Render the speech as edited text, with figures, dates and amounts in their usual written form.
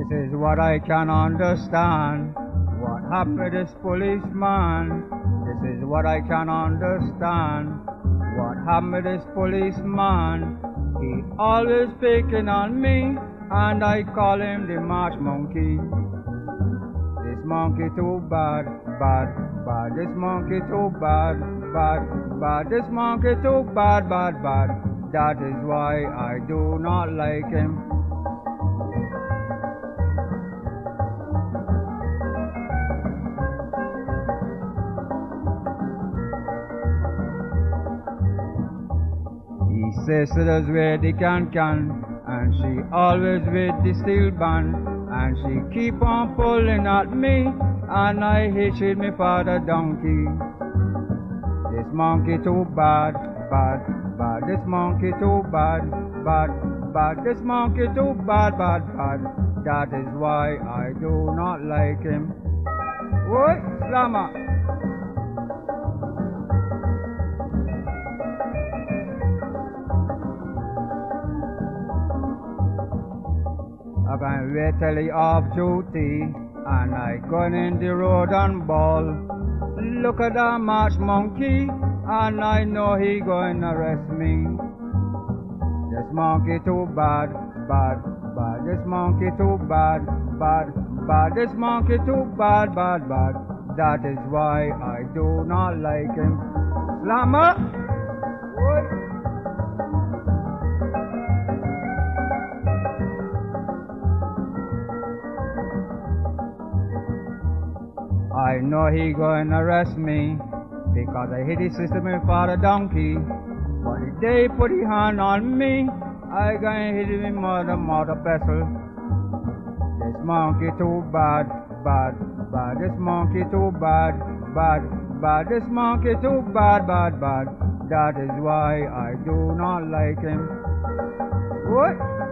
This is what I can understand. What happened to this policeman? This is what I can understand. What happened to this policeman? He always picking on me, and I call him the march monkey. This monkey too bad, bad, bad. This monkey too bad, bad, bad. This monkey too bad, bad, bad. That is why I do not like him. He sisters with the can, and she always with the steel band, and she keep on pulling at me, and I hitched me for the donkey. This monkey too bad, bad, bad. This monkey too bad, bad, bad. This monkey too bad, bad, bad. That is why I do not like him. What? Slammer. I can wait till he off duty, and I gone in the road and ball. Look at that march monkey, and I know he going arrest me. This monkey too bad, bad, bad. This monkey too bad, bad, bad. This monkey too bad, bad, bad. That is why I do not like him. Slammer! What? I know he going to arrest me because I hit his system for a donkey. But if they put his hand on me, I going to hit him in mother pestle. This monkey too bad, bad, bad. This monkey too bad, bad, bad. This monkey too bad, bad, bad. That is why I do not like him. What?